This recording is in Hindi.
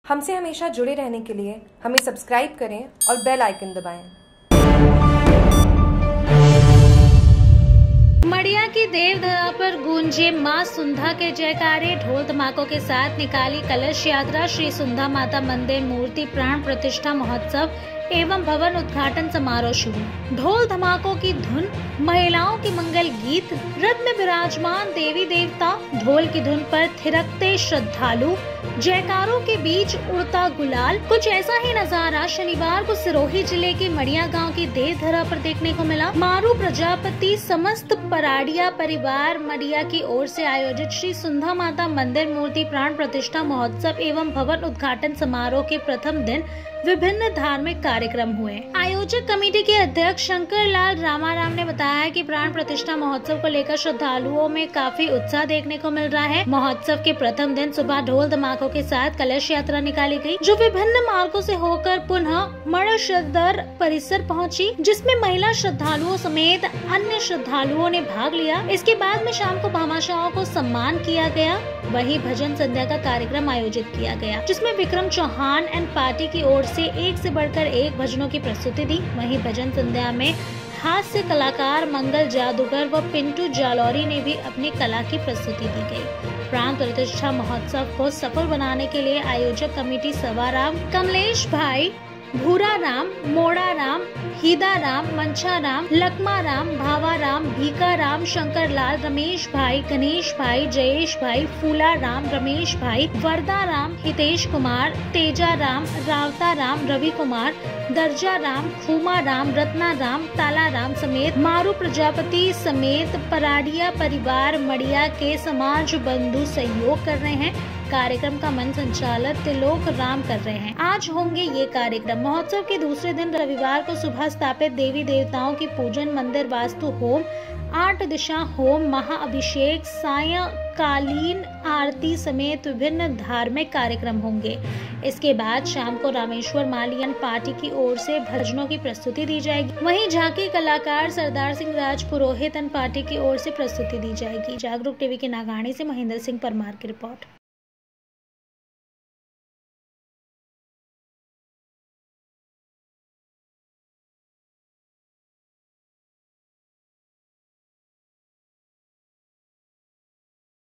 हमसे हमेशा जुड़े रहने के लिए हमें सब्सक्राइब करें और बेल आइकन दबाएं। मड़िया की देवधरा पर गूंजे मां सुंधा के जयकारे। ढोल धमाकों के साथ निकाली कलश यात्रा। श्री सुंधा माता मंदिर मूर्ति प्राण प्रतिष्ठा महोत्सव एवं भवन उद्घाटन समारोह शुरू। ढोल धमाकों की धुन, महिलाओं के मंगल गीत, रथ में विराजमान देवी देवता, ढोल की धुन पर थिरकते श्रद्धालु, जयकारों के बीच उड़ता गुलाल। कुछ ऐसा ही नजारा शनिवार को सिरोही जिले के मड़िया गांव की देवधरा पर देखने को मिला। मारू प्रजापति समस्त पराड़िया परिवार मड़िया की ओर से आयोजित श्री सुंधा माता मंदिर मूर्ति प्राण प्रतिष्ठा महोत्सव एवं भवन उद्घाटन समारोह के प्रथम दिन विभिन्न धार्मिक कार्यक्रम हुए। आयोजक कमेटी के अध्यक्ष शंकर लाल रामाराम ने बताया कि प्राण प्रतिष्ठा महोत्सव को लेकर श्रद्धालुओं में काफी उत्साह देखने को मिल रहा है। महोत्सव के प्रथम दिन सुबह ढोल धमाकों के साथ कलश यात्रा निकाली गई, जो विभिन्न मार्गों से होकर पुनः मणशदर परिसर पहुंची, जिसमें महिला श्रद्धालुओं समेत अन्य श्रद्धालुओं ने भाग लिया। इसके बाद में शाम को भामाशाहों को सम्मान किया गया। वहीं भजन संध्या का कार्यक्रम आयोजित किया गया, जिसमें विक्रम चौहान एंड पार्टी की ओर से एक से बढ़कर एक भजनों की प्रस्तुति दी। वहीं भजन संध्या में हास्य कलाकार मंगल जादूगर व पिंटू जालौरी ने भी अपनी कला की प्रस्तुति दी गई। प्राण प्रतिष्ठा महोत्सव को सफल बनाने के लिए आयोजक कमेटी सवाराम, कमलेश भाई, भूरा राम, मोड़ा राम, हीदा राम, मंछा राम, लकमा राम, भावा राम, भीका राम, शंकर लाल, रमेश भाई, गणेश भाई, जयेश भाई, फूला राम, रमेश भाई, वरदा राम, हितेश कुमार, तेजा राम, रावता राम, रवि कुमार, दर्जा राम, खूमा राम, रत्ना राम, ताला राम समेत मारू प्रजापति समेत पराड़िया परिवार मड़िया के समाज बंधु सहयोग कर रहे हैं। कार्यक्रम का मंच संचालक तिलोक राम कर रहे हैं। आज होंगे ये कार्यक्रम। महोत्सव के दूसरे दिन रविवार को सुबह स्थापित देवी देवताओं की पूजन, मंदिर वास्तु होम, 8 दिशा होम, महाअभिषेक, सायंकालीन आरती समेत विभिन्न धार्मिक कार्यक्रम होंगे। इसके बाद शाम को रामेश्वर मालियन पार्टी की ओर से भजनों की प्रस्तुति दी जाएगी। वहीं झांकी कलाकार सरदार सिंह राज पुरोहित पार्टी की ओर से प्रस्तुति दी जाएगी। जागरूक टीवी के नागाणी से महेंद्र सिंह परमार की रिपोर्ट।